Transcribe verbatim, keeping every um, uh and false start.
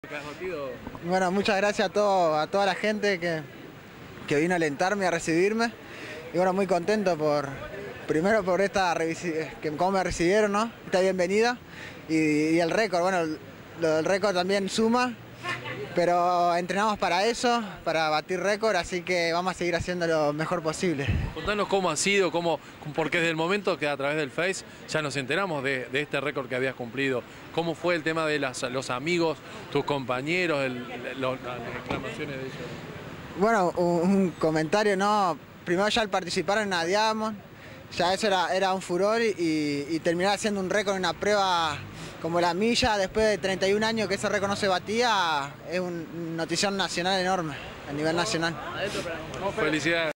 Bueno, muchas gracias a, todo, a toda la gente que, que vino a alentarme, a recibirme. Y bueno, muy contento por, primero por esta, que cómo me recibieron, ¿no? Esta bienvenida. Y, y el récord, bueno, lo del récord también suma. Pero entrenamos para eso, para batir récord, así que vamos a seguir haciendo lo mejor posible. Contanos cómo ha sido, cómo, porque desde el momento que a través del Face ya nos enteramos de, de este récord que habías cumplido. ¿Cómo fue el tema de las, los amigos, tus compañeros, el, lo, las exclamaciones de ellos? Bueno, un, un comentario, ¿no? Primero ya al participar en una Diamond, ya eso era, era un furor y, y terminar haciendo un récord en una prueba como la milla, después de treinta y un años que ese récord no se batía, es una notición nacional enorme, a nivel nacional. Felicidades.